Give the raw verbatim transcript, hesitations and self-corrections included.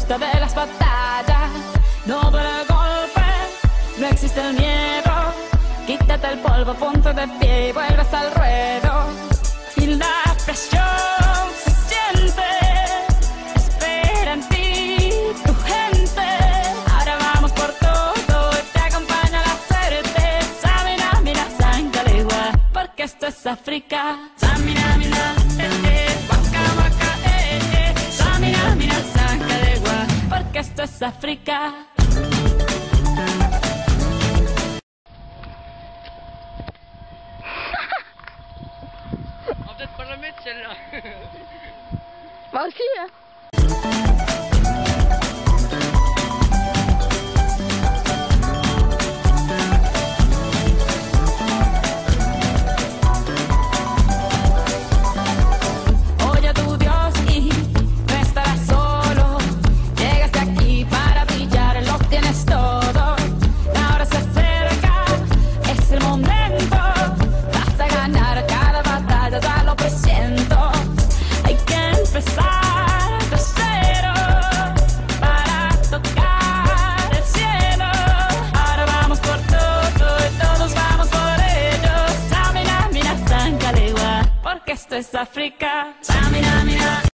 gusta de las batallas, no duele el golpe, no existe el miedo. Quítate el polvo, ponte de pie y vuelves al ruedo. Y la presión se siente, espera en ti tu gente. Ahora vamos por todo y te acompaña la suerte. Samina, mina, sangalegua, porque esto es África. Samina, mina, eh, eh, waka, waka, eh, eh. Samina, mina, sangalegua, porque esto es África. Op dit parlement celle-là. Moi aussi, hein. Oye a tu Dios y no estarás solo. Llegaste aquí para brillar, lo tienes todo. La hora se acerca, es el momento. Vas a ganar cada batalla, ya lo presiento. Hay que empezar de cero para tocar el cielo. Ahora vamos por todo y todos vamos por ello. Samina, mina, sangalegua, porque esto es África.